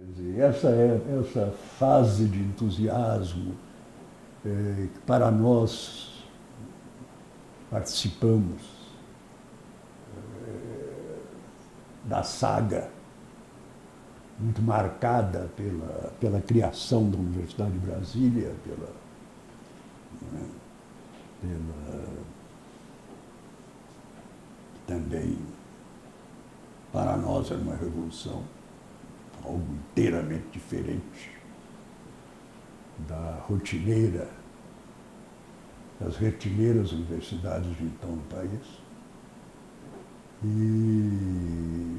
Essa fase de entusiasmo que para nós participamos da saga muito marcada pela criação da Universidade de Brasília, também para nós era uma revolução, algo inteiramente diferente das rotineiras universidades de então no país. E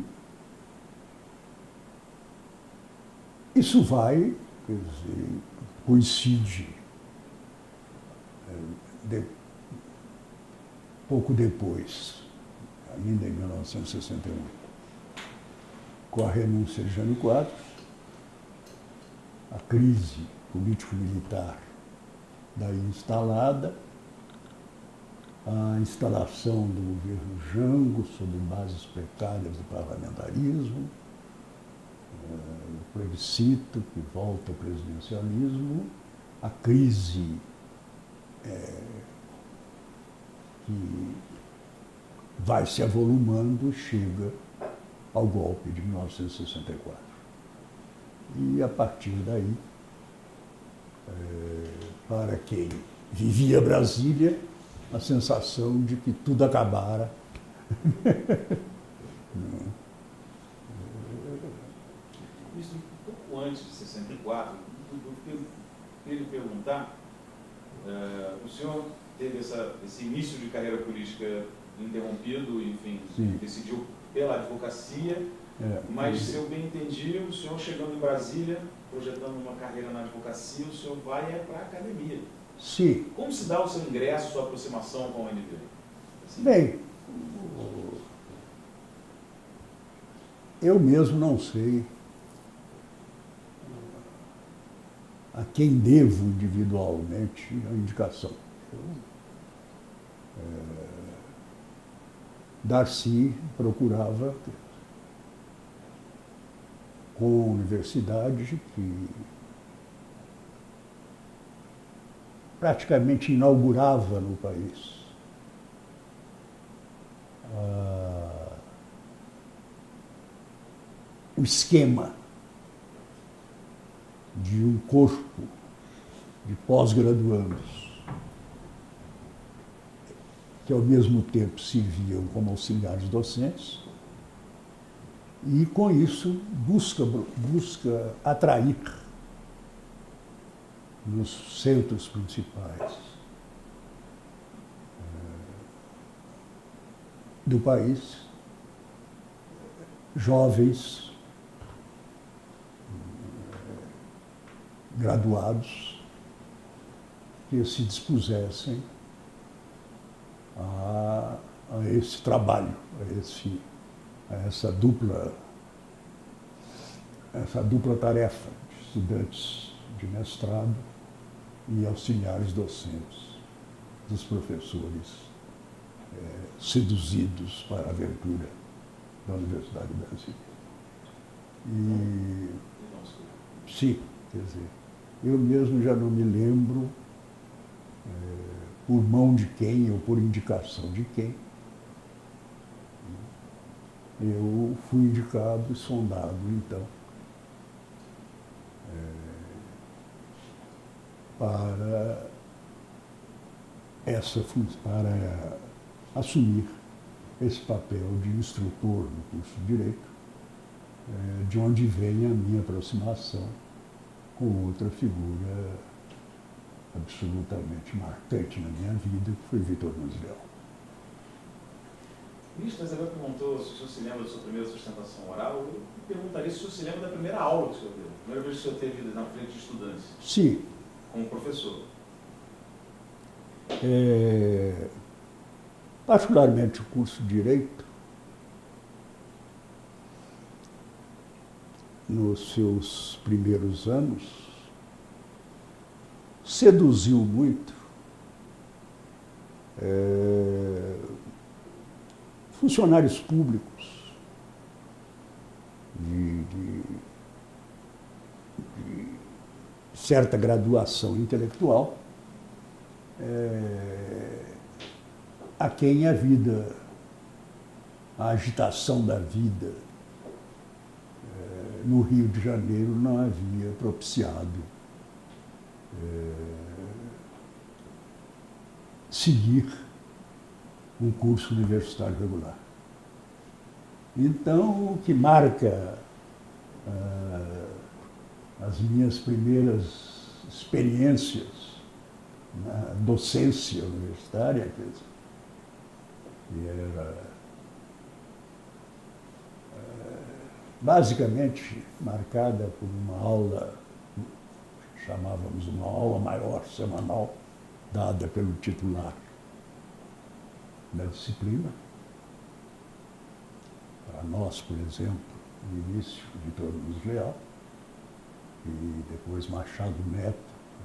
isso vai, quer dizer, coincide pouco depois, ainda em 1961, com a renúncia de Jânio Quadros, a crise político-militar daí instalada, a instalação do governo Jango sob bases precárias do parlamentarismo, o plebiscito que volta ao presidencialismo, a crise que vai se avolumando e chega ao golpe de 1964. E a partir daí, para quem vivia Brasília, a sensação de que tudo acabara. Isso um pouco antes de 64, eu queria lhe perguntar, o senhor teve esse início de carreira política interrompido, enfim, Sim. decidiu pela advocacia, mas se eu bem entendi, o senhor chegando em Brasília, projetando uma carreira na advocacia, o senhor vai para a academia. Sim. Como se dá o seu ingresso, sua aproximação com a UNB? Assim? Bem, eu mesmo não sei a quem devo individualmente a indicação. Darcy procurava com a universidade que praticamente inaugurava no país o esquema de um corpo de pós-graduandos que ao mesmo tempo serviam como auxiliares docentes e com isso busca atrair nos centros principais do país jovens graduados que se dispusessem a esse trabalho, a essa dupla tarefa de estudantes de mestrado e auxiliares docentes, dos professores seduzidos para a aventura da Universidade de Brasília. E, sim, quer dizer, eu mesmo já não me lembro por mão de quem ou por indicação de quem. Eu fui indicado e sondado, então, para assumir esse papel de instrutor no curso de Direito, de onde vem a minha aproximação com outra figura absolutamente marcante na minha vida, que foi Vitor Nunes Leal. Ministro, mas agora perguntou se o senhor se lembra da sua primeira sustentação oral. Eu perguntaria se o senhor se lembra da primeira aula que o senhor deu, a primeira vez que o senhor teve na frente de estudantes. Sim. Como professor. Particularmente o curso de Direito, nos seus primeiros anos, seduziu muito funcionários públicos certa graduação intelectual, a quem a vida, a agitação da vida no Rio de Janeiro não havia propiciado seguir um curso universitário regular. Então, o que marca as minhas primeiras experiências na docência universitária, que era basicamente marcada por uma aula, chamávamos uma aula maior, semanal, dada pelo titular da disciplina. Para nós, por exemplo, no início, Vitor Luiz Leal, e depois Machado Neto,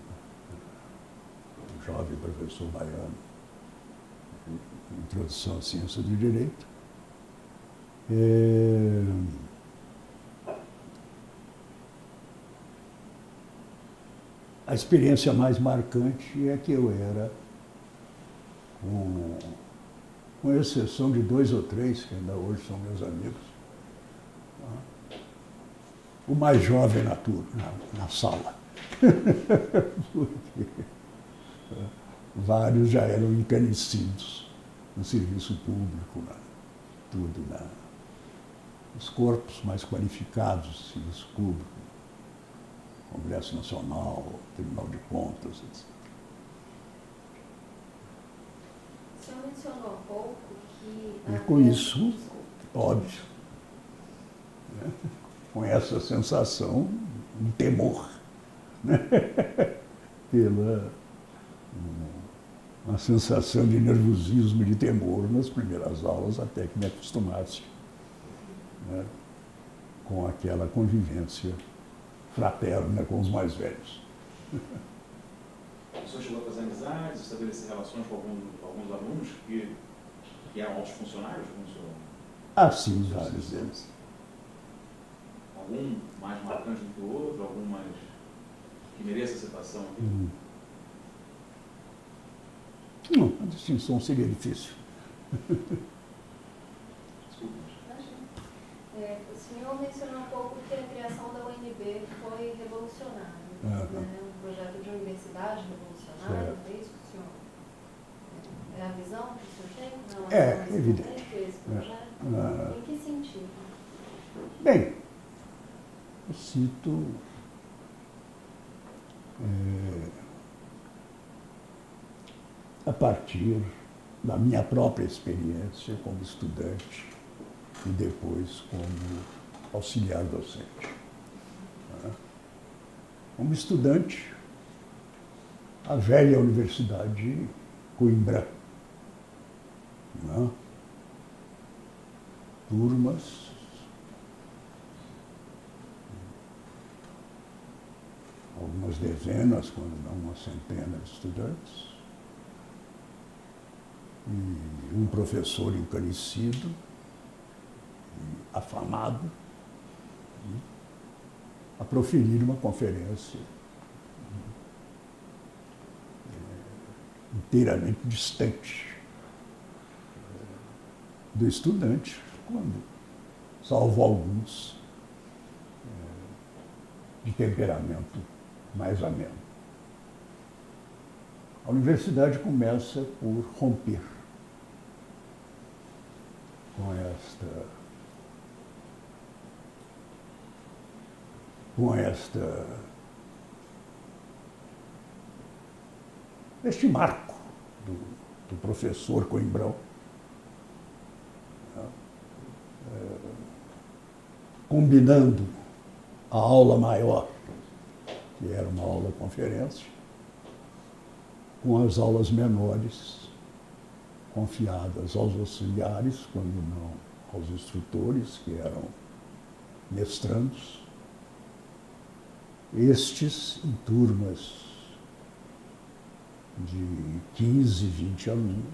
o jovem professor baiano, Introdução à Ciência do Direito. A experiência mais marcante é que eu era, com exceção de 2 ou 3, que ainda hoje são meus amigos, o mais jovem na turma, na sala. Porque vários já eram encanecidos no serviço público, os corpos mais qualificados do serviço público, Congresso Nacional, Tribunal de Contas, etc. O senhor mencionou há pouco que... E com isso, óbvio, né, com essa sensação de temor, né, uma sensação de nervosismo e de temor nas primeiras aulas, até que me acostumasse, né, com aquela convivência fraterna com os mais velhos. O senhor chegou a fazer amizades, estabelecer relações com alguns alunos que eram altos funcionários, como o senhor? Ah, sim, vários deles. Algum mais marcante do que o outro, algum mais que mereça a citação aqui? Não, a distinção seria difícil. Desculpa. O senhor mencionou um pouco que a criação da UNB foi revolucionária, né? Um projeto de universidade revolucionário, é isso que o senhor... É a visão que o senhor tem com relação a esse evidente. Esse projeto? Em que sentido? Bem, eu cito a partir da minha própria experiência como estudante e depois como auxiliar docente. Como estudante, a velha Universidade de Coimbra, né? Turmas, algumas dezenas, quando não uma centena de estudantes, e um professor encarecido, afamado, a proferir uma conferência inteiramente distante do estudante, quando, salvo alguns, de temperamento mais ameno. A universidade começa por romper este marco do professor Coimbrão, combinando a aula maior, que era uma aula conferência, com as aulas menores confiadas aos auxiliares, quando não aos instrutores, que eram mestrandos. Estes em turmas de 15, 20 alunos,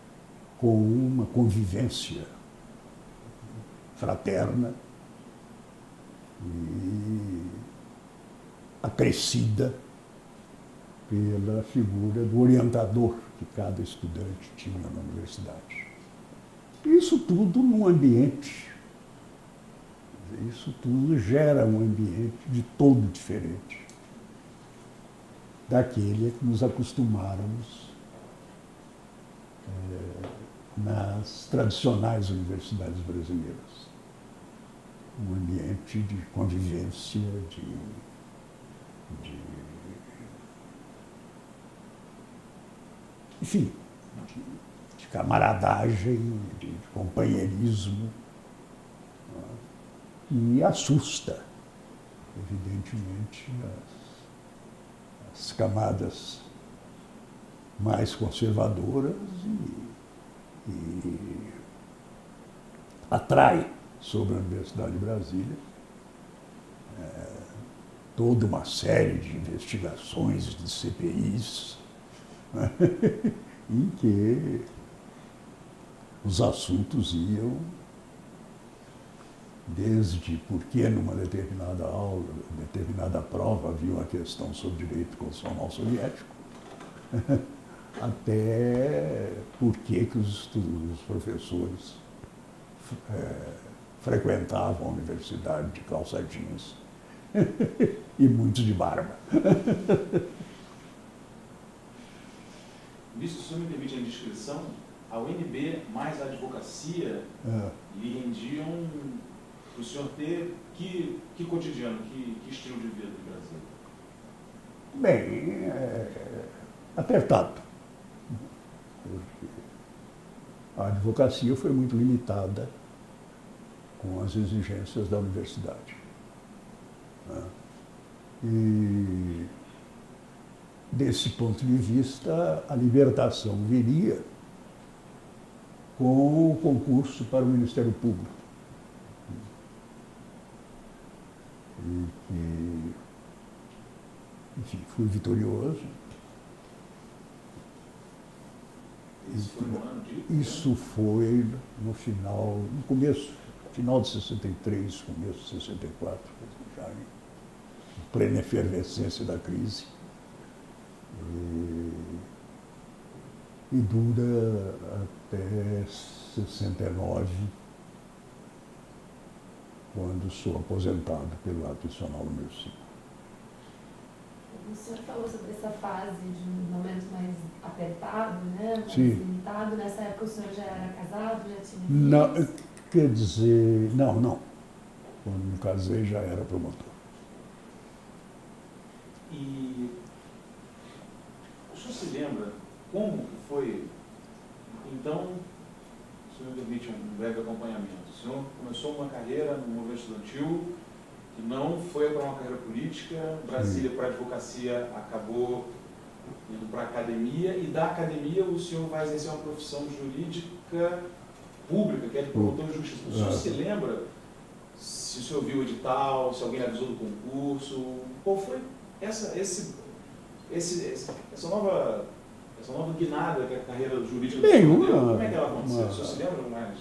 com uma convivência fraterna e acrescida pela figura do orientador que cada estudante tinha na universidade. Isso tudo num ambiente, isso tudo gera um ambiente de todo diferente daquele que nos acostumáramos nas tradicionais universidades brasileiras. Um ambiente de convivência, enfim, de camaradagem, de companheirismo, e assusta, evidentemente, as camadas mais conservadoras e atrai sobre a Universidade de Brasília toda uma série de investigações, de CPIs, em que os assuntos iam desde por que numa determinada aula, determinada prova havia uma questão sobre direito constitucional soviético, até por que os professores frequentavam a universidade de calça jeans e muitos de barba. Ministro, se o senhor me permite a indiscrição, a UNB mais a advocacia lhe rendiam para o senhor ter que cotidiano, que estilo de vida do Brasil? Bem, apertado. A advocacia foi muito limitada com as exigências da universidade. E, desse ponto de vista, a libertação viria com o concurso para o Ministério Público. E que, enfim, fui vitorioso. Isso foi no final de 63, começo de 64, já em plena efervescência da crise. E dura até 69, quando sou aposentado pelo ato adicional número 5. O senhor falou sobre essa fase de um momento mais apertado, né? Mais Sim. limitado. Nessa época o senhor já era casado, já tinha filhos? Não, quer dizer, não. Quando me casei já era promotor. E o senhor se lembra como foi? Então, o senhor me permite um breve acompanhamento. O senhor começou uma carreira no movimento estudantil, que não foi para uma carreira política. Brasília, para a advocacia, acabou indo para a academia, e da academia o senhor vai exercer uma profissão jurídica pública, que é de promotor de justiça. O senhor se lembra se o senhor viu o edital, se alguém avisou do concurso? Qual foi essa nova guinada que a carreira jurídica do senhor deu? Como é que ela aconteceu? O senhor se lembra mais?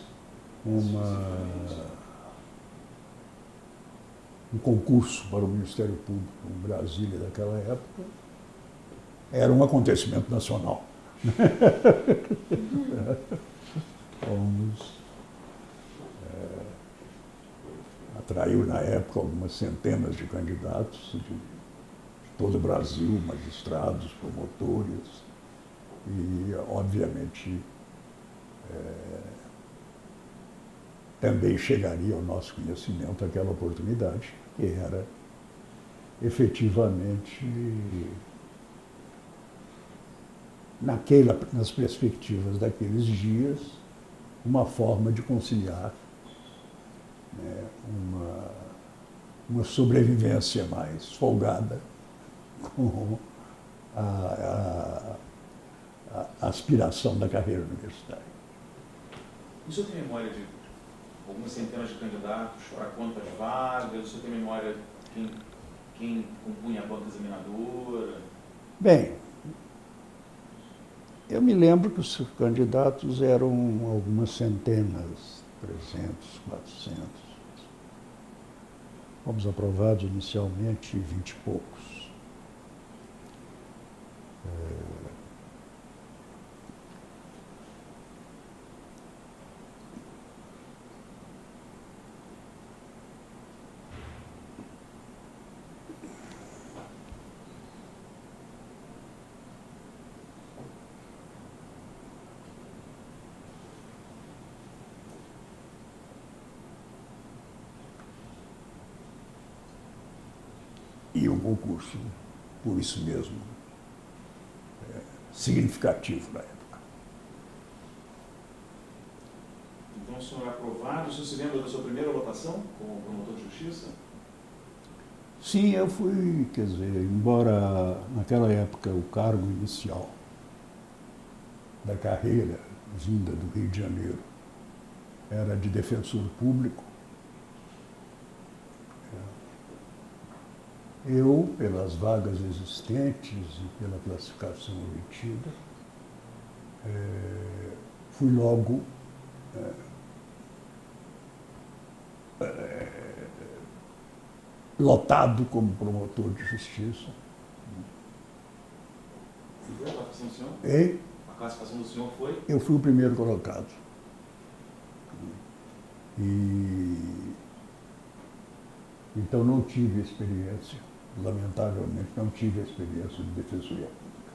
Um concurso para o Ministério Público em Brasília daquela época era um acontecimento nacional. Atraiu na época algumas centenas de candidatos de todo o Brasil, magistrados, promotores, e obviamente também chegaria ao nosso conhecimento aquela oportunidade, que era efetivamente, nas perspectivas daqueles dias, uma forma de conciliar, né, uma sobrevivência mais folgada com a aspiração da carreira universitária. O senhor tem memória de algumas centenas de candidatos para quantas vagas? O senhor tem memória de quem compunha a banca examinadora? Bem, eu me lembro que os candidatos eram algumas centenas, 300, 400. Fomos aprovados inicialmente 20 e poucos. E um concurso, por isso mesmo, significativo na época. Então o senhor é aprovado. O senhor se lembra da sua primeira lotação como promotor de justiça? Sim, eu fui, quer dizer, embora naquela época o cargo inicial da carreira vinda do Rio de Janeiro era de defensor público, eu, pelas vagas existentes e pela classificação obtida, fui logo lotado como promotor de justiça. E foi a classificação do senhor? E A classificação do senhor foi? eu fui o primeiro colocado. E então não tive experiência, lamentavelmente não tive a experiência de defensoria pública.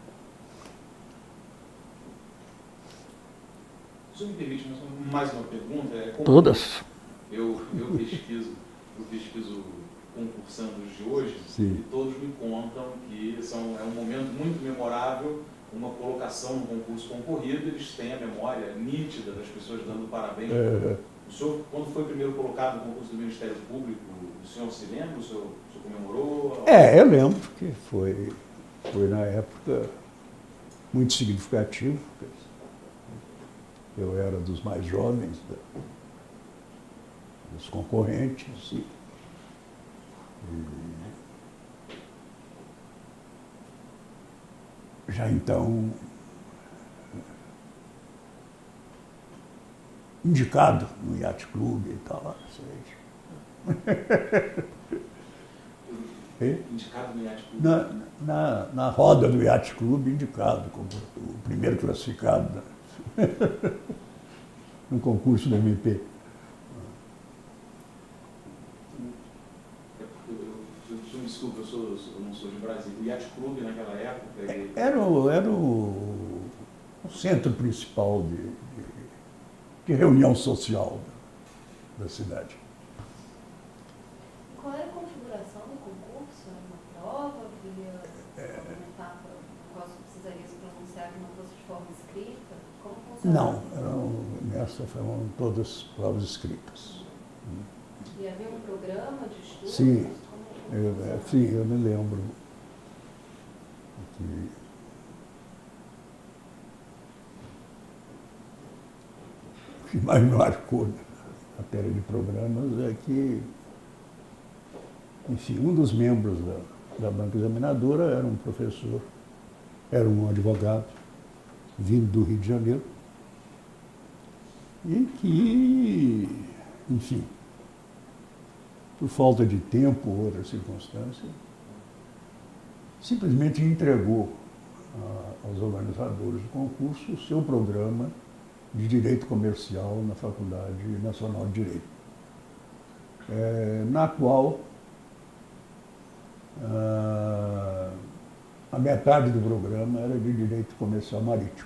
O senhor me permite mais uma pergunta? Todas? Eu pesquiso concursandos de hoje. Sim. E todos me contam que é um momento muito memorável, uma colocação no concurso concorrido, eles têm a memória nítida das pessoas dando parabéns. O senhor, quando foi primeiro colocado no concurso do Ministério Público, o senhor se lembra? O senhor comemorou? Eu lembro que foi na época muito significativo. Eu era dos mais jovens dos concorrentes e já então indicado no Yacht Club e tal. Indicado no Yacht Club? Na roda do Yacht Club, indicado como o primeiro classificado no concurso do MP. Desculpa, eu não sou de Brasília. O Yacht Club naquela época... Era o centro principal de reunião social da cidade. Qual era a configuração do concurso? Era uma prova? Havia uma etapa no qual você precisaria se pronunciar que não fosse de forma escrita? Como funcionava? Não, nessa foram todas provas escritas. E havia um programa de estudo? Sim, eu me lembro que o que mais me marcou na matéria de programas é que, enfim, um dos membros da banca examinadora era um professor, era um advogado vindo do Rio de Janeiro e que, enfim, por falta de tempo ou outra circunstância, simplesmente entregou aos organizadores do concurso o seu programa de Direito Comercial na Faculdade Nacional de Direito, na qual a metade do programa era de Direito Comercial Marítimo.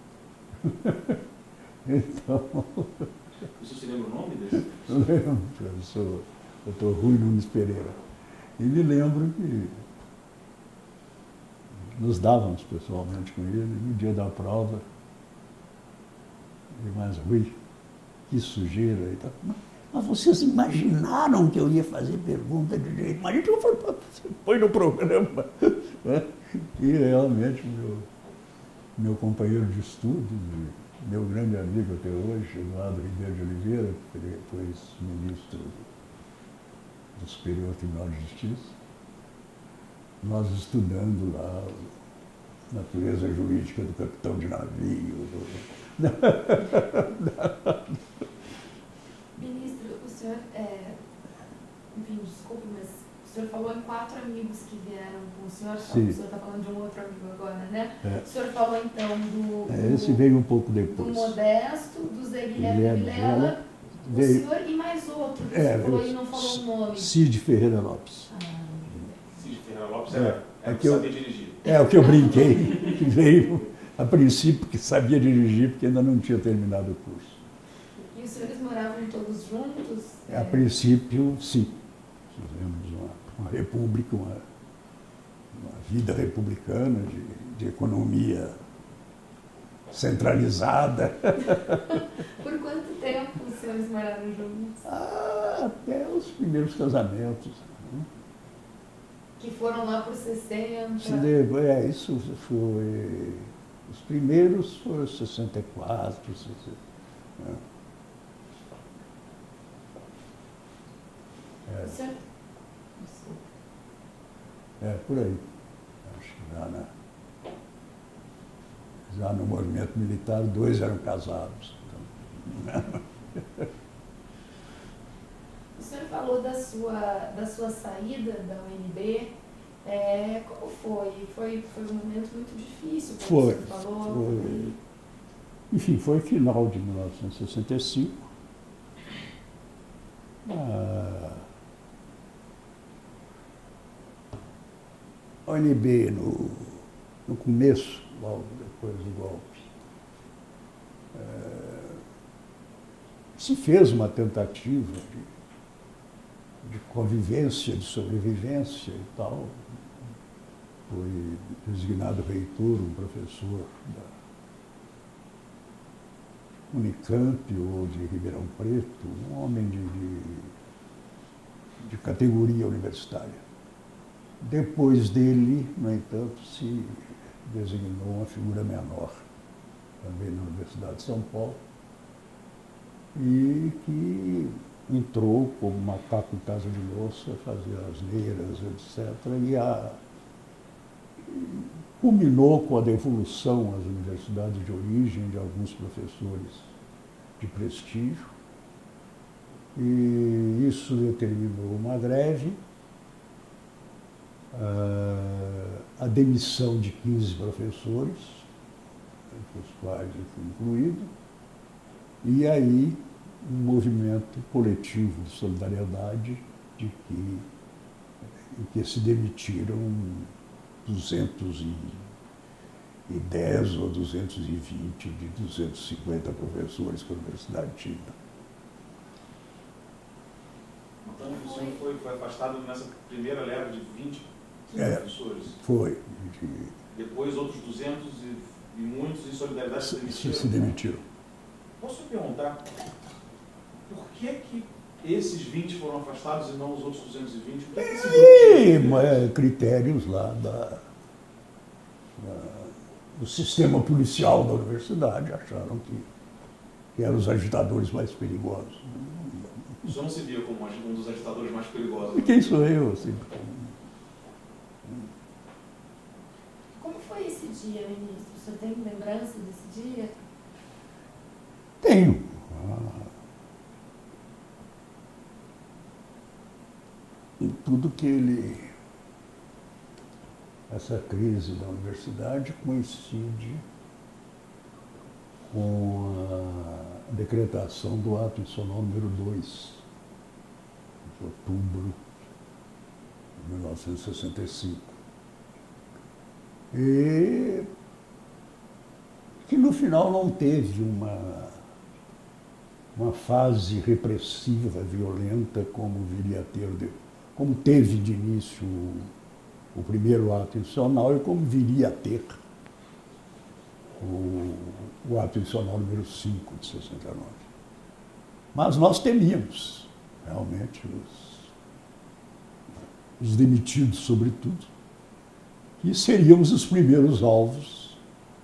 Então... Você se lembra o nome dele? Eu lembro, professor Dr. Rui Nunes Pereira. E me lembro que nos dávamos pessoalmente com ele no dia da prova. Mas, Rui, que sujeira e tal. Mas vocês imaginaram que eu ia fazer pergunta de direito? Mas a gente você põe no programa. E realmente meu companheiro de estudo, meu grande amigo até hoje, Eduardo Ribeiro de Oliveira, que depois ministro do Superior Tribunal de Justiça, nós estudando lá a natureza jurídica do capitão de navio. Ministro, o senhor enfim, desculpe, mas o senhor falou em 4 amigos que vieram com o senhor. Sim. O senhor está falando de um outro amigo agora, né? É. O senhor falou então Esse veio um pouco do depois. Modesto, do Zé Guilherme Vilela, o veio, senhor e mais outro. Que o senhor falou e não falou o nome. Cid Ferreira Lopes. Cid Ferreira Lopes É que que eu sabia dirigir. É o que eu brinquei, que veio a princípio que sabia dirigir, porque ainda não tinha terminado o curso. E os senhores moravam todos juntos? A princípio, sim. Fizemos uma república, uma vida republicana, de economia centralizada. Por quanto tempo os senhores moraram juntos? Até os primeiros casamentos. Que foram lá por 60? Isso foi... Os primeiros foram 64, 60, né? Por aí. Acho que já no movimento militar, 2 eram casados. Então, o senhor falou da sua saída da UNB. Como foi? Foi um momento muito difícil, como o senhor falou. Enfim, foi final de 1965. A UNB, no começo, logo depois do golpe, se fez uma tentativa de convivência, de sobrevivência e tal. Foi designado reitor um professor da Unicamp ou de Ribeirão Preto, um homem de categoria universitária. Depois dele, no entanto, se designou uma figura menor, também na Universidade de São Paulo, e que entrou como macaco em casa de louça, fazia asneiras, etc. Culminou com a devolução às universidades de origem de alguns professores de prestígio, e isso determinou uma greve, a demissão de 15 professores, entre os quais eu fui incluído, e aí um movimento coletivo de solidariedade em que se demitiram 210 ou 220 de 250 professores que a universidade tinha. Então o senhor foi afastado nessa primeira leva de 20 professores? Foi. Depois outros 200 e muitos em solidariedade se demitiram. Posso perguntar por que esses 20 foram afastados e não os outros 220? Critérios lá do sistema policial da universidade acharam que eram os agitadores mais perigosos. O senhor não se via como um dos agitadores mais perigosos? Quem sou eu, assim? Como foi esse dia, ministro? O senhor tem lembrança desse dia? Tenho. Em tudo que essa crise da universidade coincide com a decretação do ato institucional número 2, de outubro de 1965. E que no final não teve uma fase repressiva, violenta, como viria a ter, como teve de início o primeiro ato institucional e como viria a ter o ato institucional número 5 de 69. Mas nós temíamos, realmente, os demitidos, sobretudo, que seríamos os primeiros alvos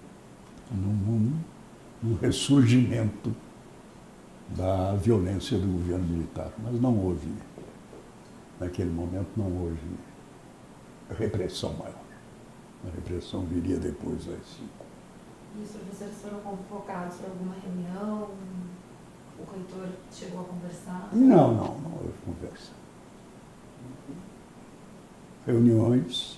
no ressurgimento da violência do governo militar. Mas não houve, naquele momento, não houve repressão maior. A repressão viria depois das 5. E os professores foram convocados para alguma reunião? O reitor chegou a conversar? Não houve conversa. reuniões,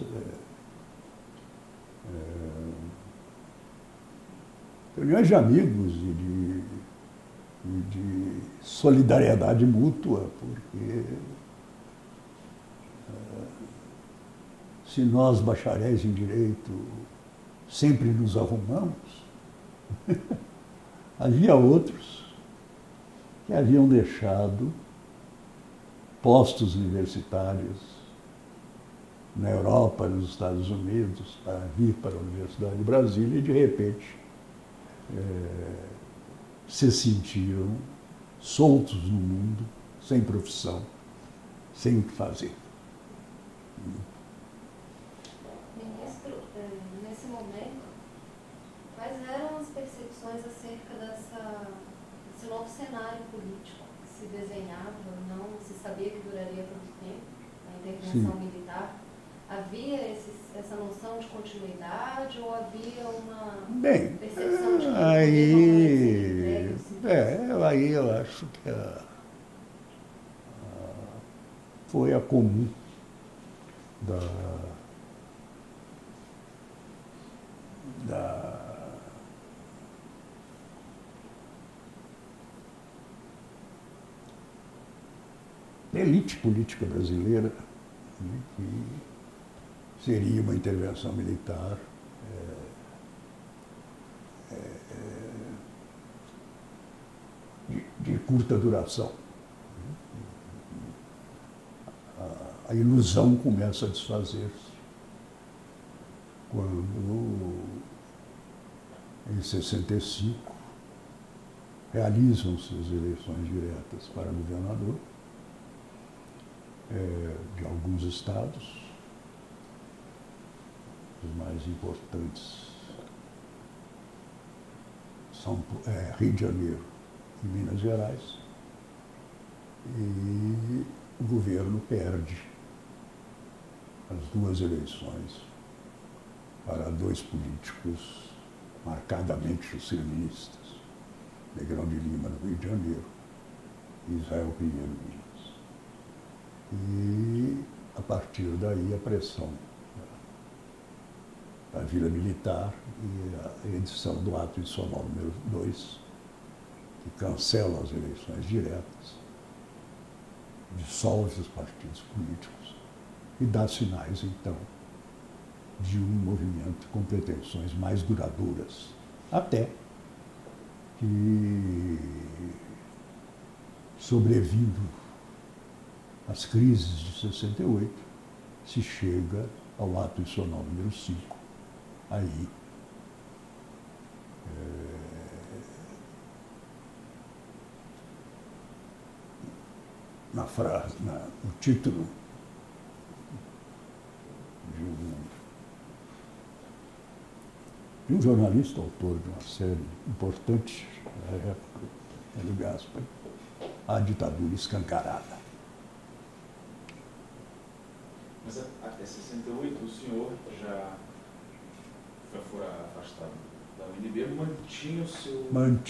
reuniões de amigos e de solidariedade mútua, porque se nós, bacharéis em direito, sempre nos arrumamos, havia outros que haviam deixado postos universitários na Europa, nos Estados Unidos, para vir para a Universidade de Brasília e, de repente, se sentiram soltos no mundo, sem profissão, sem o que fazer. Ministro, nesse momento, quais eram as percepções acerca desse novo cenário político que se desenhava, não se sabia que duraria tanto tempo, a intervenção militar? Havia essa noção de continuidade ou havia uma percepção de que aí eu acho que foi a comum da elite política brasileira, né, que seria uma intervenção militar de curta duração. A ilusão começa a desfazer-se quando, em 65, realizam-se as eleições diretas para governador de alguns estados, os mais importantes são Rio de Janeiro e Minas Gerais, e o governo perde as duas eleições para dois políticos marcadamente juscelistas, Negrão de Lima no Rio de Janeiro e Israel Pinheiro Minas. E, a partir daí, a pressão da Vila Militar e a edição do ato adicional número 2, que cancela as eleições diretas, dissolve os partidos políticos e dá sinais, então, de um movimento com pretensões mais duradouras, até que, sobrevindo às crises de 68, se chega ao ato adicional número 5, aí na frase, no título de um jornalista, autor de uma série importante da época, Hélio Gaspari, A Ditadura Escancarada. Mas até 68 o senhor já foi afastado da UNB, mantinha o seu...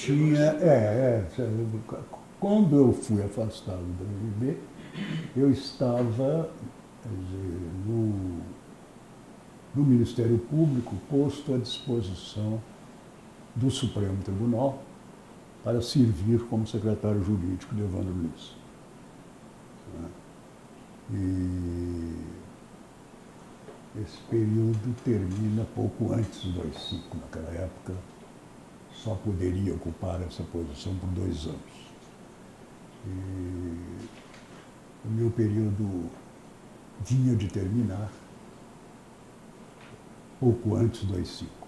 Quando eu fui afastado da UNB, eu estava, quer dizer, no Ministério Público, posto à disposição do Supremo Tribunal para servir como secretário jurídico de Evandro Luiz. E esse período termina pouco antes do AI-5. Naquela época, só poderia ocupar essa posição por 2 anos. E o meu período vinha de terminar pouco antes do AI-5.